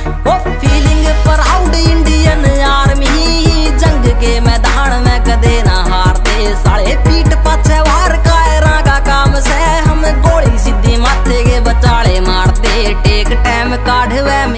ओ feeling proud Indian army, जंग के मैदान में कदे ना हारते, साले पीठ पाछे